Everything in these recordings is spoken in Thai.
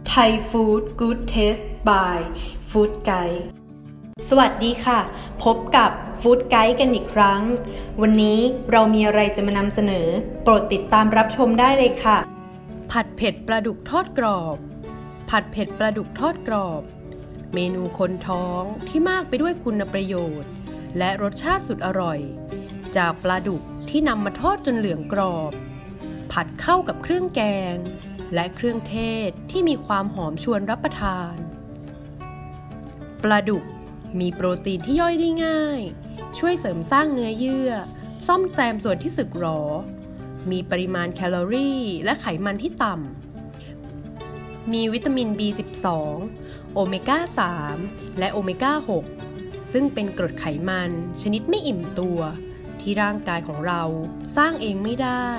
ไทยฟู้ดกู๊ดเทสต์บายฟู้ดไกด์สวัสดีค่ะพบกับฟู้ดไกด์กันอีกครั้งวันนี้เรามีอะไรจะมานำเสนอโปรดติดตามรับชมได้เลยค่ะผัดเผ็ดปลาดุกทอดกรอบผัดเผ็ดปลาดุกทอดกรอบเมนูคนท้องที่มากไปด้วยคุณประโยชน์และรสชาติสุดอร่อยจากปลาดุกที่นำมาทอดจนเหลืองกรอบผัดเข้ากับเครื่องแกงและเครื่องเทศที่มีความหอมชวนรับประทานปลาดุกมีโปรตีนที่ย่อยได้ง่ายช่วยเสริมสร้างเนื้อเยื่อซ่อมแซมส่วนที่สึกหรอมีปริมาณแคลอรี่และไขมันที่ต่ำมีวิตามิน B12 โอเมก้า 3 และโอเมก้า 6 ซึ่งเป็นกรดไขมันชนิดไม่อิ่มตัวที่ร่างกายของเราสร้างเองไม่ได้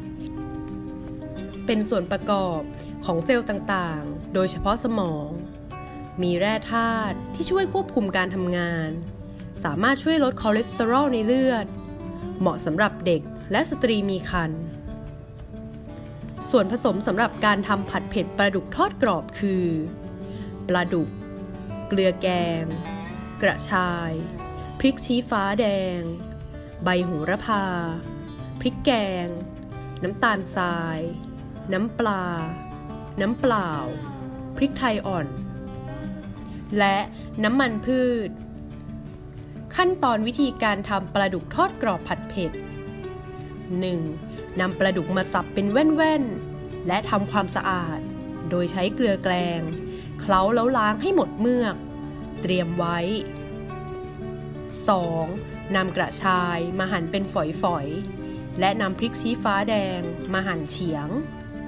เป็นส่วนประกอบของเซลล์ต่างๆโดยเฉพาะสมองมีแร่ธาตุที่ช่วยควบคุมการทำงานสามารถช่วยลดคอเลสเตอรอลในเลือดเหมาะสำหรับเด็กและสตรีมีครรภ์ส่วนผสมสำหรับการทำผัดเผ็ดปลาดุกทอดกรอบคือปลาดุกเกลือแกงกระชายพริกชี้ฟ้าแดงใบโหระพาพริกแกงน้ำตาลทรายน้ำปลาน้ำเปล่าพริกไทยอ่อนและน้ำมันพืชขั้นตอนวิธีการทำปลาดุกทอดกรอบผัดเผ็ด 1. นำปลาดุกมาสับเป็นแว่นๆและทำความสะอาดโดยใช้เกลือแกลงเคล้าแล้วล้างให้หมดเมือกเตรียมไว้ 2. นำกระชายมาหั่นเป็นฝอยๆและนำพริกชี้ฟ้าแดงมาหั่นเฉียง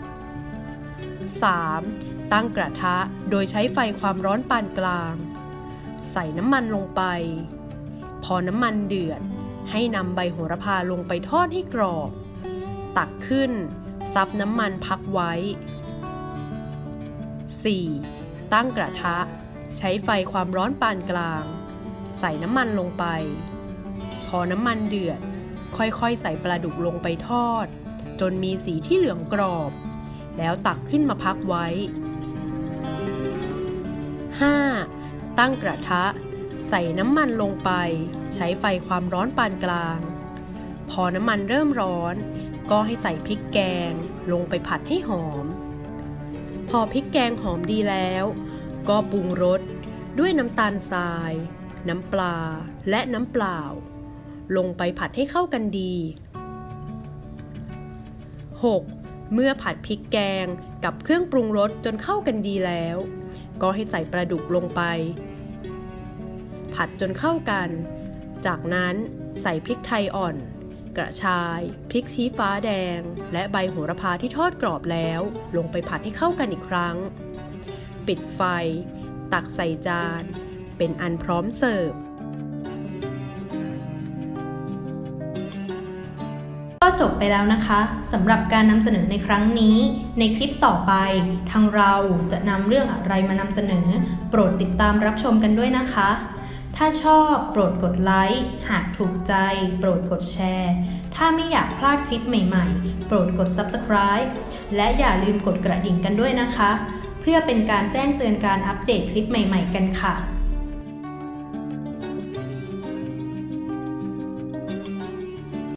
3. ตั้งกระทะโดยใช้ไฟความร้อนปานกลางใส่น้ำมันลงไปพอน้ำมันเดือดให้นำใบโหระพาลงไปทอดให้กรอบตักขึ้นซับน้ำมันพักไว้ 4. ตั้งกระทะใช้ไฟความร้อนปานกลางใส่น้ำมันลงไปพอน้ำมันเดือดค่อยๆใส่ปลาดุกลงไปทอดจนมีสีที่เหลืองกรอบแล้วตักขึ้นมาพักไว้ 5. ตั้งกระทะใส่น้ำมันลงไปใช้ไฟความร้อนปานกลางพอน้ำมันเริ่มร้อนก็ให้ใส่พริกแกงลงไปผัดให้หอมพอพริกแกงหอมดีแล้วก็ปรุงรสด้วยน้ำตาลทรายน้ำปลาและน้ำเปล่าลงไปผัดให้เข้ากันดี 6. เมื่อผัดพริกแกงกับเครื่องปรุงรสจนเข้ากันดีแล้วก็ให้ใส่ปลาดุกลงไปผัดจนเข้ากันจากนั้นใส่พริกไทยอ่อนกระชายพริกชี้ฟ้าแดงและใบโหระพาที่ทอดกรอบแล้วลงไปผัดให้เข้ากันอีกครั้งปิดไฟตักใส่จานเป็นอันพร้อมเสิร์ฟก็จบไปแล้วนะคะสำหรับการนำเสนอในครั้งนี้ในคลิปต่อไปทางเราจะนำเรื่องอะไรมานำเสนอโปรดติดตามรับชมกันด้วยนะคะถ้าชอบโปรดกดไลค์หากถูกใจโปรดกดแชร์ถ้าไม่อยากพลาดคลิปใหม่ๆโปรดกด Subscribe และอย่าลืมกดกระดิ่งกันด้วยนะคะเพื่อเป็นการแจ้งเตือนการอัปเดตคลิปใหม่ๆกันค่ะ